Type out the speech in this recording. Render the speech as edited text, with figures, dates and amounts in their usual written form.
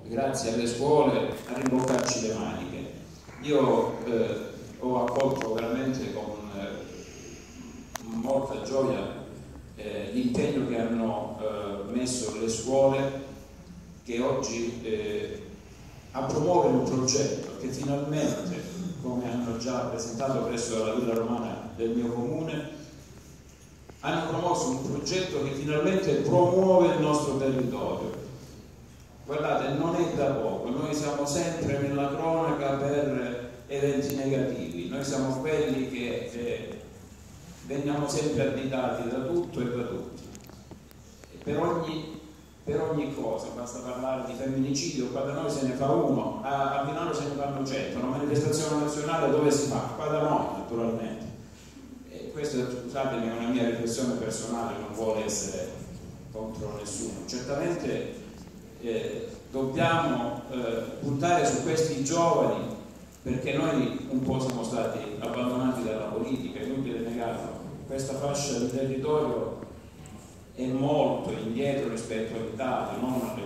grazie alle scuole, a rimboccarci le maniche. Io ho accolto veramente con molta gioia l'impegno che hanno messo le scuole, che oggi a promuovere un progetto che finalmente, come hanno già presentato presso la Villa Romana del mio comune, hanno promosso un progetto che finalmente promuove il nostro territorio. Guardate, non è da poco, noi siamo sempre nella cronaca per eventi negativi, noi siamo quelli che veniamo sempre additati da tutto e da tutti. Per ogni cosa, basta parlare di femminicidio, qua da noi se ne fa uno, a Milano se ne fanno 100, una manifestazione nazionale dove si fa? Qua da noi, naturalmente. E questa, scusatemi, è una mia riflessione personale, non vuole essere contro nessuno. Certamente dobbiamo puntare su questi giovani, perché noi un po' siamo stati abbandonati dalla politica, è inutile negarlo. Questa fascia di territorio è molto indietro rispetto all'Italia, non